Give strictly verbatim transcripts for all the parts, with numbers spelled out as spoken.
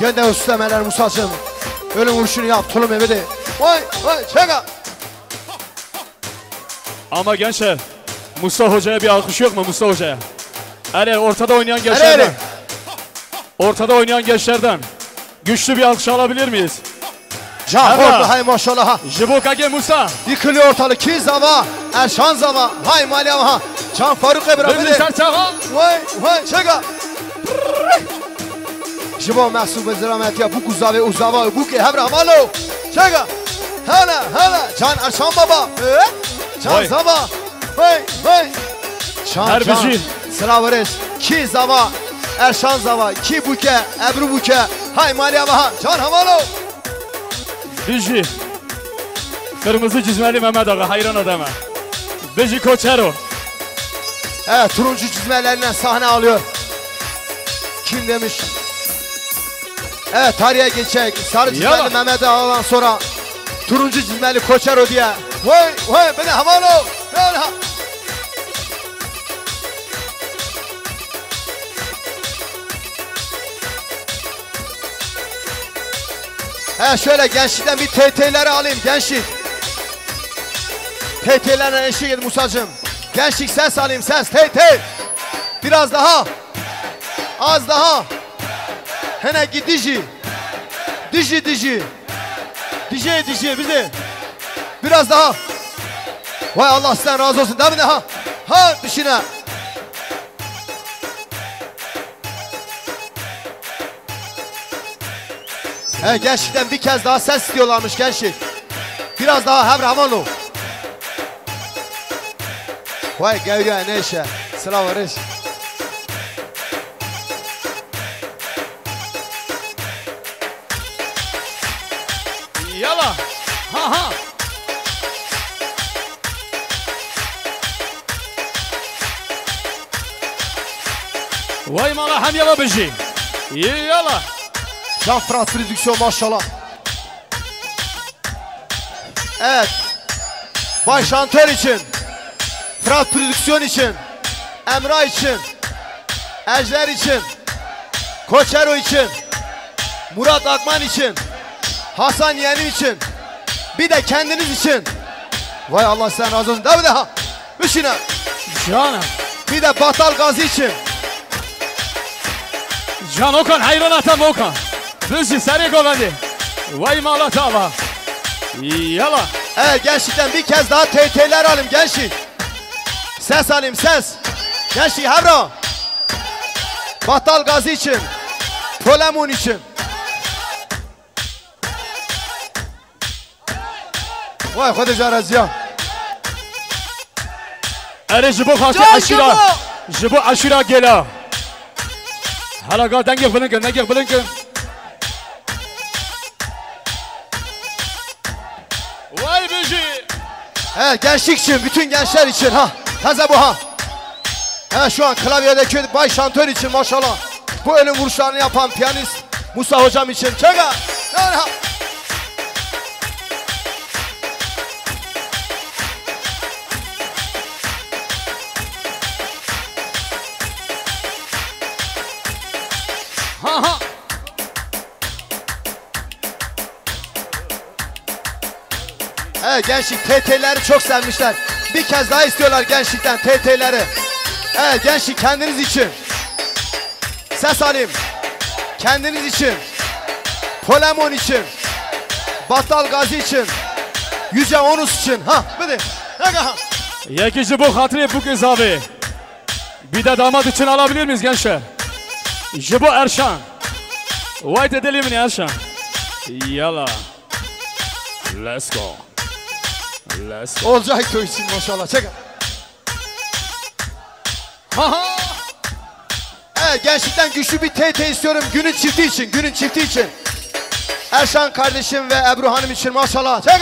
Gönder o süslemeler Musa'cığım. Ölüm vuruşunu yap tulum evde. Vay vay çeka. Ama gençler, Musa Hoca'ya bir alkış yok mu Musa Hoca'ya? Hele ortada oynayan gençlerden. Ortada oynayan gençlerden güçlü bir alkış alabilir miyiz? Can korktu hay maşallah. Jibokage Musa. Yıkılıyor ortalık. Ki zava. Erşan zava. Hay Meryem ha. Can Faruk Ebra. Vay vay çeka. Jibo mahsub ziramet ya bu kuzave uzava bu ki hebra malo. Çeka. Hala hala. Can Erşan baba. Can zava. Vay vay. Can can. Sıravırız. Ki zava. Erşan zava. Ki buke. Ebru buke. Hay Meryem ha. Can hamalo. Biji. Kırmızı cizmeli Mehmet Ağa hayran adama. Biji Koçero. Evet turuncu cizmelerinden sahne alıyor. Kim demiş? Evet tarihe geçecek. Sarı cizmeli Yala. Mehmet Ağa'dan sonra turuncu cizmeli Koçero diye. Vay vay beni hamalo. He şöyle gençlikten bir T T'leri alayım gençlik. T T'lerine eşlik edin Musa'cığım. Gençlik ses alayım ses T T. Biraz daha. Az daha. Hene git diji. Diji diji. Diji diji bizi. Biraz daha. Vay Allah sizden razı olsun. Değil mi daha? Ha dışına. He gençlikten bir kez daha ses istiyorlarmış gençlik. Biraz daha hem Ramano. Vay gavriya ne işe. Sıra var iş. Yala. Ha ha. Vay mala hem yala beji. Yala. Can Fırat Prodüksiyon maşallah. Evet. Bay Şantör için. Fırat Prodüksiyon için. Emrah için. Ejder için. Koçero için. Murat Akman için. Hasan Yeğenim için. Bir de kendiniz için. Vay Allah sen razı olsun. Daha bir daha. Üçüne. Canım. Bir de Batal Gazi için. Can Okan hayran atam Okan. Rışı seni kovadı. Vay malat ama. Yala. Evet gençlikten bir kez daha T T'ler alayım gençlik. Ses alayım ses. Gençlik Havra. Batal Gazi için. Polemun için. Vay Hadice Razya. Ere jibo khati aşira. Jibo aşira gela. Hala ga denge blinken denge blinken. Vay beji. Evet gençlik için bütün gençler için ha. Taze bu ha. Evet şu an klavyedeki Bay Şantör için maşallah. Bu ölüm vuruşlarını yapan piyanist Musa hocam için. Çeka. Yani ha. Ha ha. Evet gençlik T T'leri çok sevmişler. Bir kez daha istiyorlar gençlikten T T'leri. Evet gençlik kendiniz için. Ses alayım. Kendiniz için. Polemon için. Batal Gazi için. Yüce Onus için. Ha hadi. Yeki jibo hatırı bu kez abi. Bir de damat için alabilir miyiz gençler? Jibo Erşan. White edelim mi Erşan? Yala. Let's go. Let's go. Olcay Köy için maşallah. Çek. Ha. Evet gençlikten güçlü bir T T istiyorum günün çifti için. Günün çifti için. Erşan kardeşim ve Ebru Hanım için maşallah. Çek.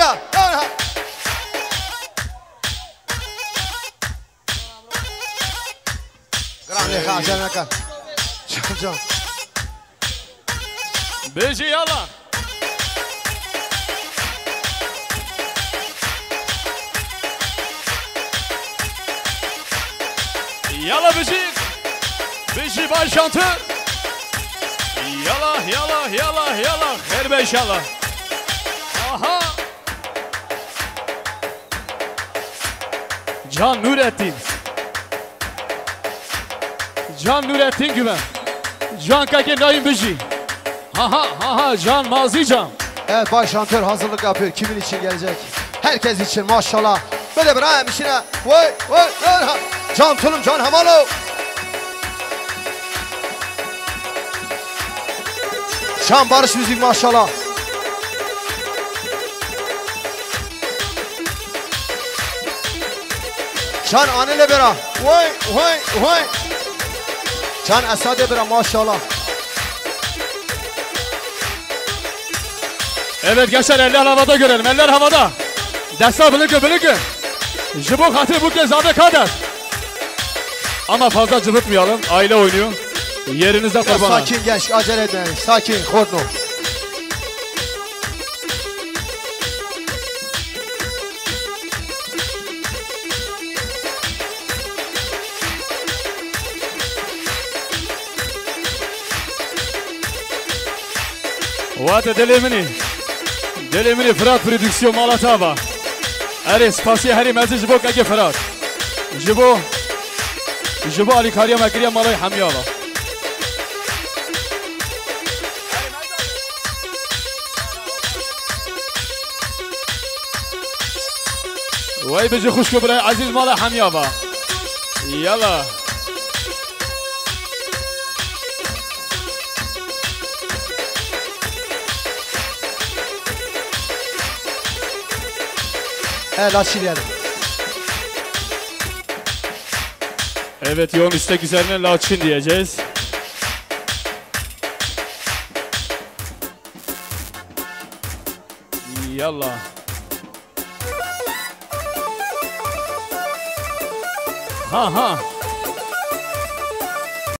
Grande Hacan Aka. Can can. Beji yala. Yala Beji. Beji Bay Şantör. Yala yala yala. Terbe inşallah. Aha. Can Nurettin. Can Nurettin Güven. Can Kake Naim Bici. Ha ha ha ha Can Mazi Can. Evet, baş şantör hazırlık yapıyor. Kimin için gelecek? Herkes için maşallah. Böyle bir ayağım işine. Vay vay vay. Can Tulum, Can Hamalo. Şan Barış Müzik maşallah. Can Anile Bera. Vay vay vay. Can Esade Bera maşallah. Evet gençler, eller havada görelim, eller havada. Desta bılıkı bılıkı. Jibo hatır bu kez abi kader. Ama fazla cıvıtmayalım, aile oynuyor. Yerinizde kurban. Sakin genç, acele etmeyin. Sakin, korkma. Vate delemini. Delemini Fırat Prodüksiyon Malatava. Eres pasi heri mezi jibo kage Fırat. Jibo. Jibo Ali Kariya Mekriya Malay Hamyala. Vay beci خوش برای عزیز مال حمیابا. یالا. Evet, açılayalım. Evet, yoğun istek üzerine Laçin diyeceğiz. Yallah. Ha ha.